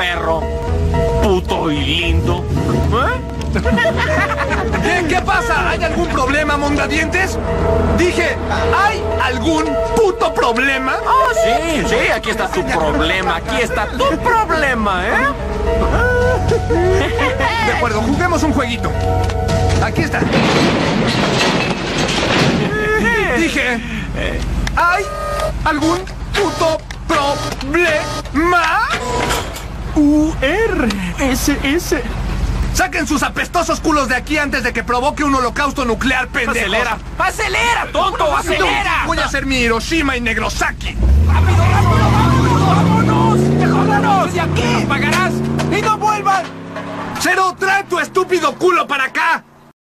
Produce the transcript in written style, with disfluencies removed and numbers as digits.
perro, puto y lindo. ¿Qué pasa? ¿Hay algún problema, mondadientes? Dije, ¿hay algún puto problema? Oh, sí, aquí está tu problema, aquí está tu problema, ¿eh? De acuerdo, juguemos un jueguito. Aquí está. Dije, ¿hay algún puto problema? URSS. Saquen sus apestosos culos de aquí antes de que provoque un holocausto nuclear, pendejos. ¡Acelera! ¡Acelera, tonto! ¡Acelera! Voy a hacer mi Hiroshima y Negrosaki. ¡Rápido, rápido, rápido! ¡Vámonos! ¡Mejóranos! ¡De aquí! ¡Pagarás! ¡Y no vuelvan! Cero, trae tu estúpido culo para acá.